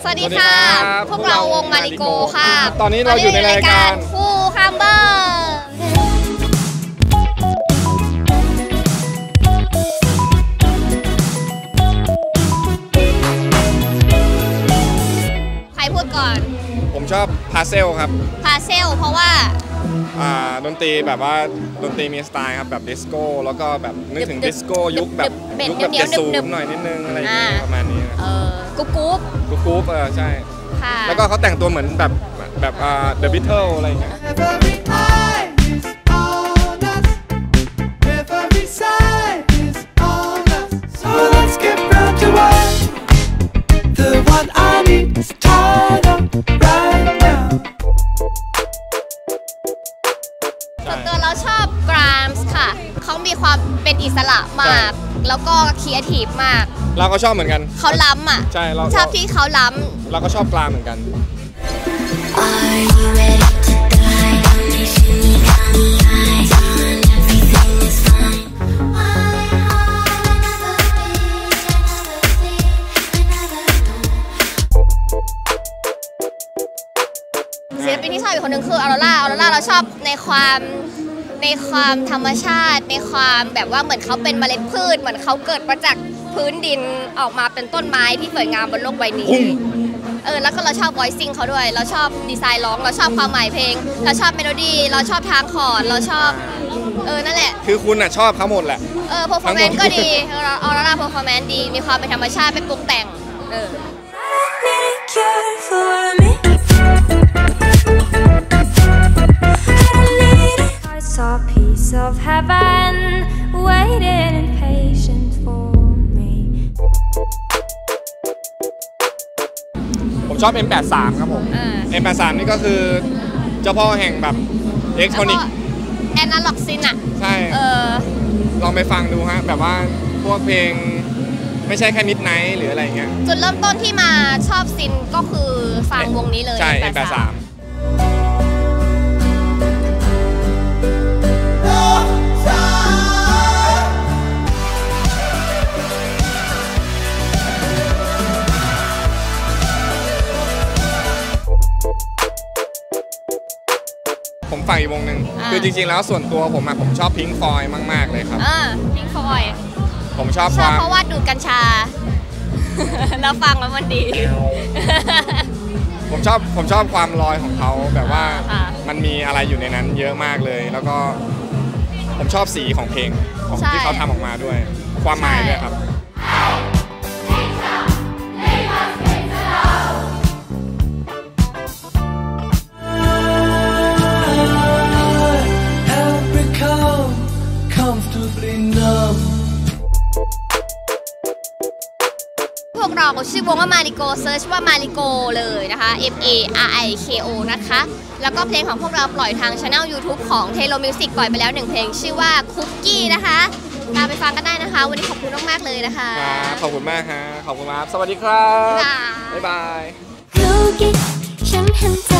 สวัสดีค่ะพวกเราวงมาริโกค่ะตอนนี้เราอยู่ในรายการคู่คัมเบอร์ใครพูดก่อนผมชอบพาเซลครับพาเซลเพราะว่าดนตรีแบบว่าดนตรีมีสไตล์ครับแบบดิสโก้แล้วก็แบบนึกถึงดิสโก้ยุคแบบเจสูบหน่อยนิดนึงอะไรอย่างเงี้ยประมาณนี้กุ๊บกุ๊บใช่แล้วก็เขาแต่งตัวเหมือนแบบThe Beatles อะไรอย่างเงี้ยส่วนตัวเราชอบกรามส์ค่ะเขามีความเป็นอิสระมากแล้วก็ครีเอทีฟมากเราก็ชอบเหมือนกันเขาล้ำอ่ะใช่เราชอบที่เขาล้ำเราก็ชอบกรามเหมือนกันศิลปินที่ชอบอีกคนหนึ่งคือออโรร่าเราชอบในความธรรมชาติในความแบบว่าเหมือนเขาเป็นเมล็ดพืชเหมือนเขาเกิดมาจากพื้นดินออกมาเป็นต้นไม้ที่สวยงามบนโลกใบนี้แล้วก็เราชอบ voicing เขาด้วยเราชอบดีไซน์ร้องเราชอบความหมายเพลงเราชอบเมโลดี้เราชอบทางคอร์ดเราชอบนั่นแหละคือคุณชอบเขาหมดแหละ performance ก็ดีออโรร่า performance ดีมีความเป็นธรรมชาติเป็นปรุงแต่ง A piece of heaven waiting in patience for me ผมชอบ M83 ครับผม M83 นี่ก็คือเจ้าพ่อแห่งแบบอิเล็กทรอนิกส์แอนาล็อกซินอ่ะใช่ลองไปฟังดูฮะแบบว่าพวกเพลงไม่ใช่แค่มิดไนท์หรืออะไรเงี้ยจุดเริ่มต้นที่มาชอบซินก็คือฟังวงนี้เลยใช่ M83ผมฟังอีกวงหนึ่งคือจริงๆแล้วส่วนตัวผมชอบพิงค์ฟลอยด์มากๆเลยครับพิงค์ฟลอยด์ผมชอบเพราะว่าดูดกัญชาแล้วฟังแล้วมันดีผมชอบความลอยของเขาแบบว่ามันมีอะไรอยู่ในนั้นเยอะมากเลยแล้วก็ผมชอบสีของเพลงของที่เขาทำออกมาด้วยความหมายด้วยครับพวกเราชื่อวงว่ามาริโกเซิร์ชว่ามาริโกเลยนะคะ MARIKO นะคะแล้วก็เพลงของพวกเราปล่อยทางช่อง YouTube ของ Telo Music ปล่อยไปแล้ว1เพลงชื่อว่าคุกกี้นะคะตามไปฟังกันได้นะคะวันนี้ขอบคุณมากๆเลยนะคะขอบคุณมากฮะขอบคุณครับสวัสดีครับบ๊ายบาย